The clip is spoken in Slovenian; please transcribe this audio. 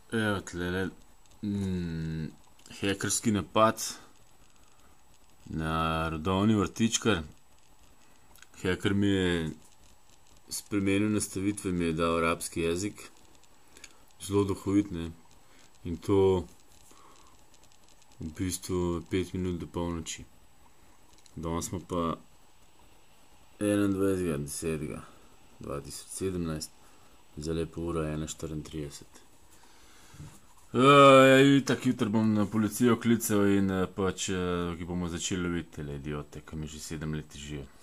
Evo, tlele, hekerski napad na rodovni vrtičkar. Heker mi je spremenil nastavitve, mi je dal arabski jezik. Zelo duhovit, ne. In to v bistvu 5 minut do polnoči. Danes smo pa 21.10.2017, zdaj je pa ura 1:34. Itak jutri bom na policijo klical in pač, ki bomo začeli loviti tele idiote, ki mi že 7 let težijo.